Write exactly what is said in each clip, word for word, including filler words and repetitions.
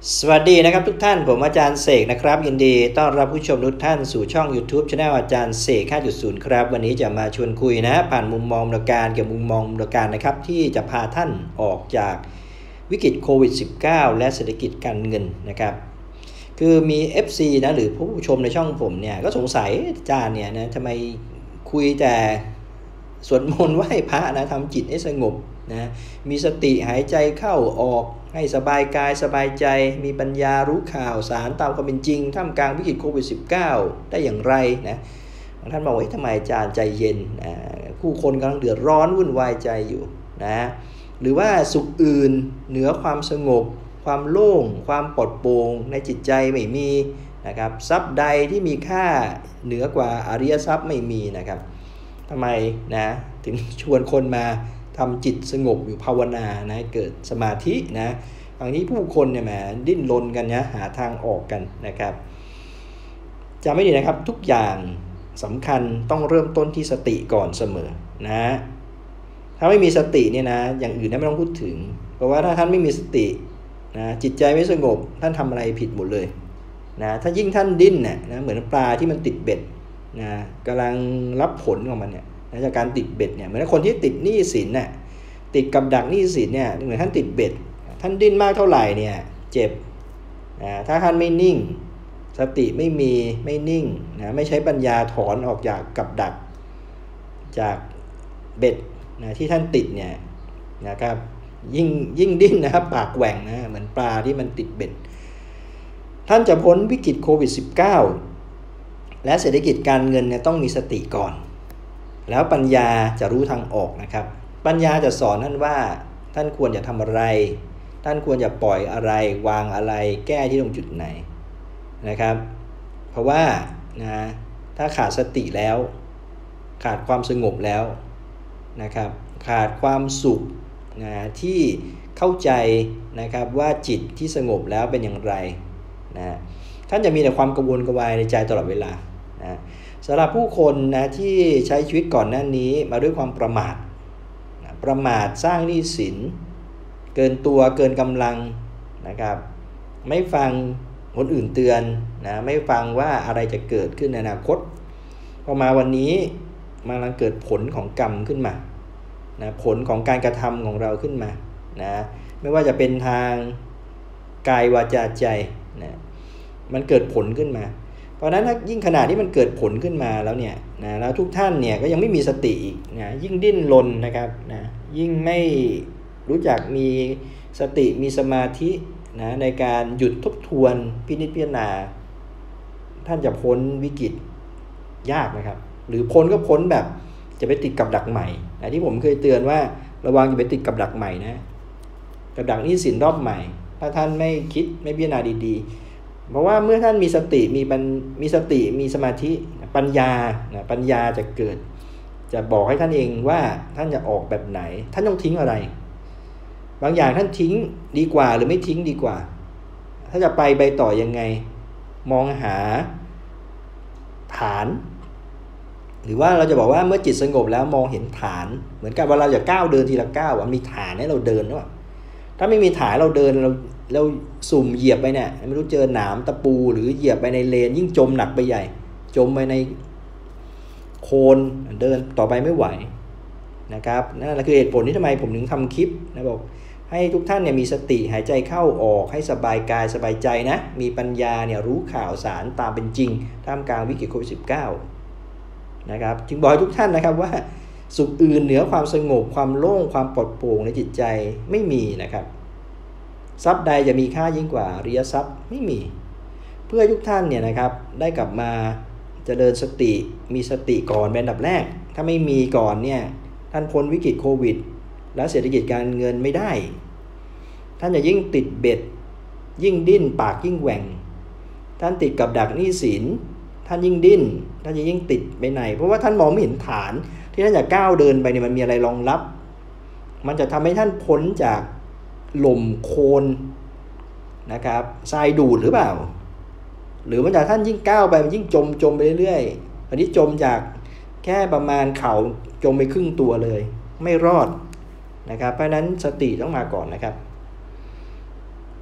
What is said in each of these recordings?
สวัสดีนะครับทุกท่านผมอาจารย์เสกนะครับยินดีต้อนรับผู้ชมทุกท่านสู่ช่อง YouTube Channel อาจารย์เสก ห้าจุดศูนย์ ครับวันนี้จะมาชวนคุยนะผ่านมุมมองมูลการเกี่ยวกับมุมมองมูลการนะครับที่จะพาท่านออกจากวิกฤตโควิด สิบเก้า และเศรษฐกิจการเงินนะครับคือมี เอฟ ซี นะหรือผู้ชมในช่องผมเนี่ยก็สงสัยอาจารย์เนี่ยนะทำไมคุยแต่สวดมนต์ไหว้พระนะทำจิตให้สงบนะมีสติหายใจเข้าออกให้สบายกายสบายใจมีปัญญารู้ข่าวสารตามความเป็นจริงท่ามกลางวิกฤตโควิด สิบเก้า ได้อย่างไรนะท่านบอกว่าทำไมอาจารย์ใจเย็นนะผู้คนกำลังเดือดร้อนวุ่นวายใจอยู่นะหรือว่าสุขอื่นเหนือความสงบความโล่งความปลอดโปร่งในจิตใจไม่มีนะครับทรัพย์ใดที่มีค่าเหนือกว่าอริยทรัพย์ไม่มีนะครับทำไมนะถึงชวนคนมาทำจิตสงบอยู่ภาวนานะเกิดสมาธินะบางทีผู้คนเนี่ยแหมดิ้นรนกันนะหาทางออกกันนะครับจำไม่ดีนะครับทุกอย่างสำคัญต้องเริ่มต้นที่สติก่อนเสมอนะถ้าไม่มีสติเนี่ยนะอย่างอื่นไม่ต้องพูดถึงเพราะว่าถ้าท่านไม่มีสตินะจิตใจไม่สงบท่านทำอะไรผิดหมดเลยนะถ้ายิ่งท่านดิ้นเนี่ยนะเหมือนปลาที่มันติดเบ็ดนะกำลังรับผลของมันเนี่ยจากการติดเบ็ดเนี่ยเหมือนคนที่ติดหนี้สินน่ะติดกับดักหนี้สินเนี่ยเหมือนท่านติดเบ็ดท่านดิ้นมากเท่าไหร่เนี่ยเจ็บนะถ้าท่านไม่นิ่งสติไม่มีไม่นิ่งนะไม่ใช้ปัญญาถอนออกจากกับดักจากเบ็ดนะที่ท่านติดเนี่ยนะครับยิ่งยิ่งดิ้นนะครับปากแหว่งนะเหมือนปลาที่มันติดเบ็ดท่านจะพ้นวิกฤตโควิด สิบเก้า และเศรษฐกิจการเงินเนี่ยต้องมีสติก่อนแล้วปัญญาจะรู้ทางออกนะครับปัญญาจะสอนท่านว่าท่านควรจะทำอะไรท่านควรจะปล่อยอะไรวางอะไรแก้ที่ตรงจุดไหนนะครับเพราะว่านะถ้าขาดสติแล้วขาดความสงบแล้วนะครับขาดความสุขนะที่เข้าใจนะครับว่าจิตที่สงบแล้วเป็นอย่างไรนะท่านจะมีแต่ความกังวลกระวายในใจตลอดเวลานะสำหรับผู้คนนะที่ใช้ชีวิตก่อนหน้านี้มาด้วยความประมาทนะประมาทสร้างหนี้สินเกินตัวเกินกำลังนะครับไม่ฟังคนอื่นเตือนนะไม่ฟังว่าอะไรจะเกิดขึ้นในอนาคตพอมาวันนี้มันกำลังเกิดผลของกรรมขึ้นมานะผลของการกระทำของเราขึ้นมานะไม่ว่าจะเป็นทางกายวาจาใจนะมันเกิดผลขึ้นมาเพราะนั้นถ้ายิ่งขนาดที่มันเกิดผลขึ้นมาแล้วเนี่ยนะแล้วทุกท่านเนี่ยก็ยังไม่มีสติอีกนะยิ่งดิ้นรนนะครับนะยิ่งไม่รู้จักมีสติมีสมาธินะในการหยุดทบทวนพินิจพิจารณาท่านจะพ้นวิกฤตยากนะครับหรือพ้นก็พ้นแบบจะไปติดกับดักใหม่นะที่ผมเคยเตือนว่าระวังอย่าไปติดกับดักใหม่นะกับดักหนี้สินรอบใหม่ถ้าท่านไม่คิดไม่พิจารณาดีๆเพราะว่าเมื่อท่านมีสติมีปัญมีสติมีสมาธิปัญญานะปัญญาจะเกิดจะบอกให้ท่านเองว่าท่านจะออกแบบไหนท่านต้องทิ้งอะไรบางอย่างท่านทิ้งดีกว่าหรือไม่ทิ้งดีกว่าถ้าจะไปไปต่อยังไงมองหาฐานหรือว่าเราจะบอกว่าเมื่อจิตสงบแล้วมองเห็นฐานเหมือนกับว่าเราจะก้าวเดินทีละก้าวมีฐานให้เราเดินด้วยถ้าไม่มีฐานเราเดินเราเราสุ่มเหยียบไปเนี่ยไม่รู้เจอหนามตะปูหรือเหยียบไปในเลนยิ่งจมหนักไปใหญ่จมไปในโคลนเดินต่อไปไม่ไหวนะครับนั่นแหละคือเหตุผลที่ทำไมผมถึงทำคลิปนะบอกให้ทุกท่านเนี่ยมีสติหายใจเข้าออกให้สบายกายสบายใจนะมีปัญญาเนี่ยรู้ข่าวสารตามเป็นจริงท่ามกลางวิกฤตโควิด สิบเก้า นะครับจึงบอกให้ทุกท่านนะครับว่าสุขอื่นเหนือความสงบความโล่งความปลอดโปร่งในจิตใจไม่มีนะครับทรัพย์ใดจะมีค่ายิ่งกว่าอริยทรัพย์ไม่มีเพื่อทุกท่านเนี่ยนะครับได้กลับมาเจริญสติมีสติก่อนเป็นอันดับแรกถ้าไม่มีก่อนเนี่ยท่านพ้นวิกฤตโควิดและเศรษฐกิจการเงินไม่ได้ท่านจะยิ่งติดเบ็ดยิ่งดิ้นปากยิ่งแหว่งท่านติดกับดักหนี้สินท่านยิ่งดิ้นท่านจะยิ่งติดไปไหนเพราะว่าท่านมองไม่เห็นฐานที่ท่านจะก้าวเดินไปเนี่ยมันมีอะไรรองรับมันจะทำให้ท่านพ้นจากหล่มโคลนนะครับทรายดูดหรือเปล่าหรือมันจะท่านยิ่งก้าวไปมันยิ่งจมจมไปเรื่อยๆอันนี้จมจากแค่ประมาณเข่าจมไปครึ่งตัวเลยไม่รอดนะครับเพราะนั้นสติต้องมาก่อนนะครับ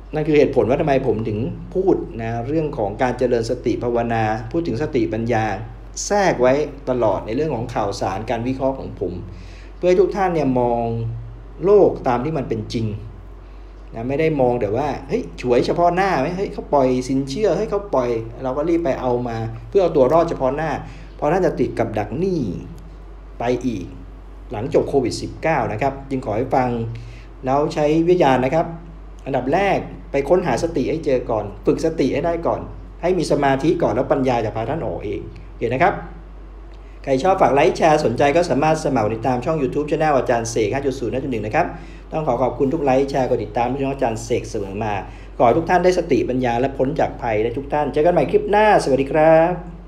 นั่นคือเหตุผลว่าทำไมผมถึงพูดนะเรื่องของการเจริญสติภาวนาพูดถึงสติปัญญาแทรกไว้ตลอดในเรื่องของข่าวสารการวิเคราะห์ของผมเพื่อให้ทุกท่านเนี่ยมองโลกตามที่มันเป็นจริงนะไม่ได้มองแต่ว่าเฮ้ยฉวยเฉพาะหน้าไหมเฮ้ยเขาปล่อยสินเชื่อเฮ้ยเขาปล่อยเราก็รีบไปเอามาเพื่อเอาตัวรอดเฉพาะหน้าเพราะท่านจะติดกับดักหนี้ไปอีกหลังจบโควิด สิบเก้า นะครับจึงขอให้ฟังแล้วใช้วิทยานะครับอันดับแรกไปค้นหาสติให้เจอก่อนฝึกสติให้ได้ก่อนให้มีสมาธิก่อนแล้วปัญญาจะพาท่านออกเองเห็นนะครับใครชอบฝากไลค์แชร์สนใจก็สามารถสมัครติดตามช่อง YouTube Channel อาจารย์เสก ห้าจุดศูนย์ ห้าจุดหนึ่ง นะครับต้องขอขอบคุณทุกไลค์แชร์กดติดตามช่องอาจารย์เสกเสมอมาขอให้ทุกท่านได้สติปัญญาและพ้นจากภัยและทุกท่านเจอกันใหม่คลิปหน้าสวัสดีครับ